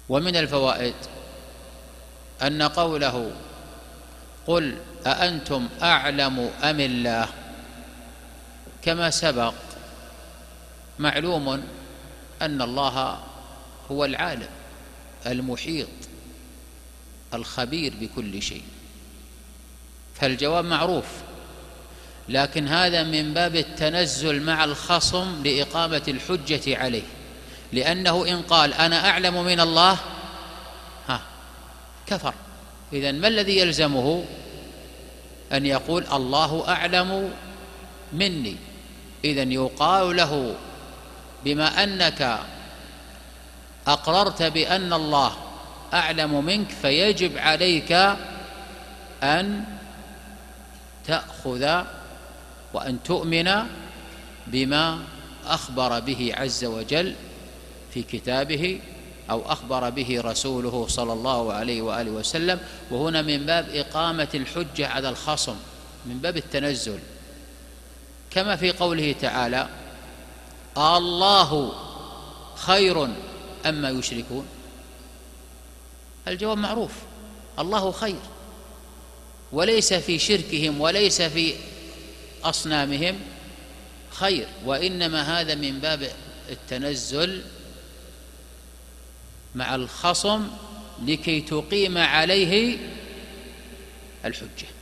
ومن الفوائد أن قوله قل أأنتم أعلم أم الله كما سبق معلوم أن الله هو العالم المحيط الخبير بكل شيء، فالجواب معروف، لكن هذا من باب التنزل مع الخصم لإقامة الحجة عليه، لأنه إن قال أنا أعلم من الله كفر. إذن ما الذي يلزمه؟ أن يقول الله أعلم مني. إذن يقال له بما أنك أقررت بأن الله أعلم منك فيجب عليك أن تأخذ وأن تؤمن بما أخبر به عز وجل في كتابه أو أخبر به رسوله صلى الله عليه وآله وسلم. وهنا من باب إقامة الحجة على الخصم، من باب التنزل، كما في قوله تعالى الله خير أما يشركون. الجواب معروف، الله خير، وليس في شركهم وليس في أصنامهم خير، وإنما هذا من باب التنزل مع الخصم لكي تقيم عليه الحجة.